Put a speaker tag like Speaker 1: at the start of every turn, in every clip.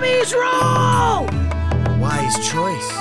Speaker 1: Freeze roll!
Speaker 2: Wise choice.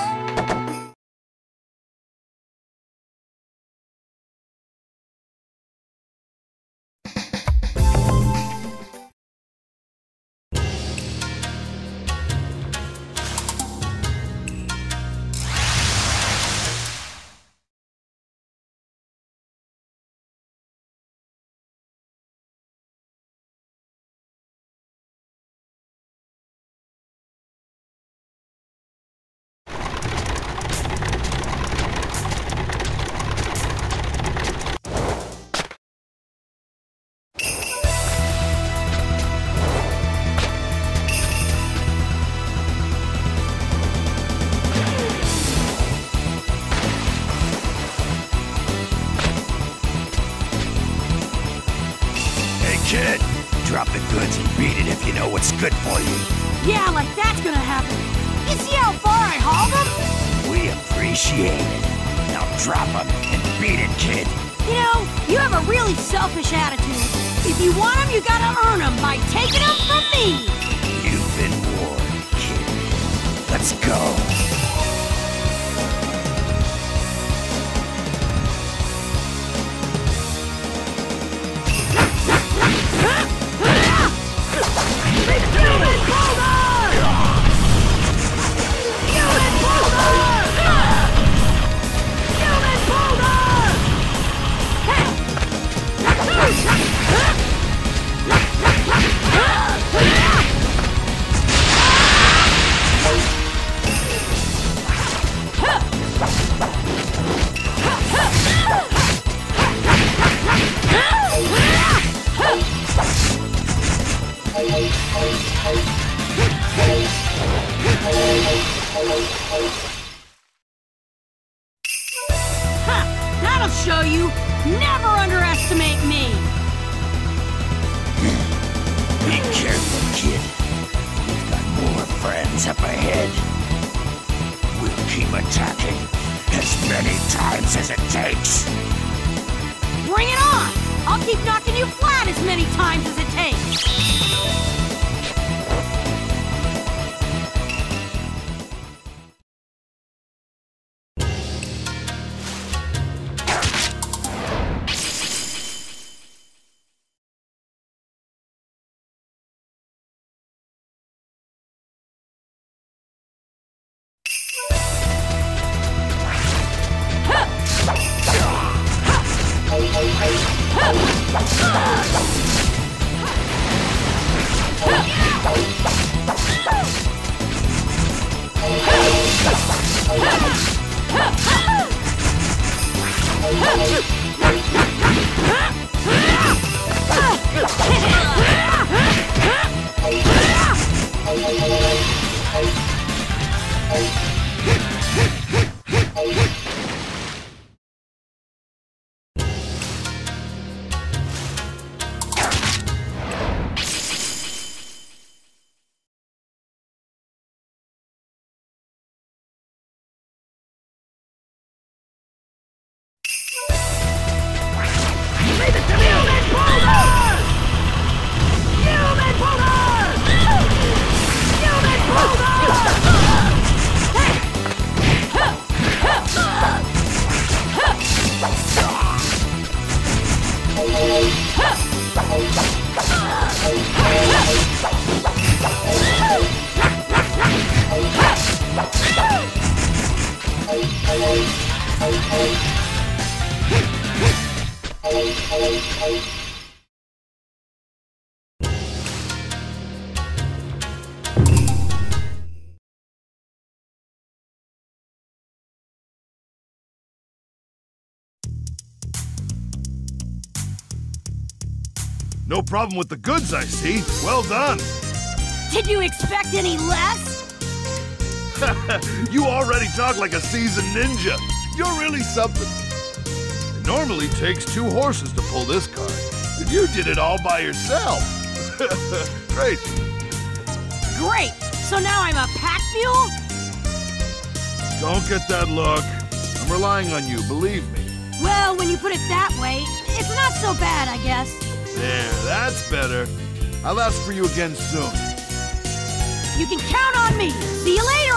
Speaker 3: Kid, drop the goods and beat it if you know what's good for you.
Speaker 1: Yeah, like that's gonna happen. You see how far I hauled them?
Speaker 3: We appreciate it. Now drop them and beat it, kid.
Speaker 1: You know, you have a really selfish attitude. If you want them, you gotta earn them by taking them from me.
Speaker 3: You've been warned, kid. Let's go.
Speaker 1: That'll show you. Never underestimate me.
Speaker 3: Be careful, kid. We've got more friends up ahead. We'll keep attacking as many times as it takes.
Speaker 1: Bring it on. I'll keep knocking you flat as many times as it takes.
Speaker 4: No problem with the goods, I see. Well done.
Speaker 1: Did you expect any less?
Speaker 4: You already talk like a seasoned ninja. You're really something. It normally takes 2 horses to pull this cart, and you did it all by yourself. Great.
Speaker 1: Great. So now I'm a pack mule?
Speaker 4: Don't get that look. I'm relying on you, believe me.
Speaker 1: Well, when you put it that way, it's not so bad, I guess.
Speaker 4: There, that's better. I'll ask for you again soon.
Speaker 1: You can count on me. See you later!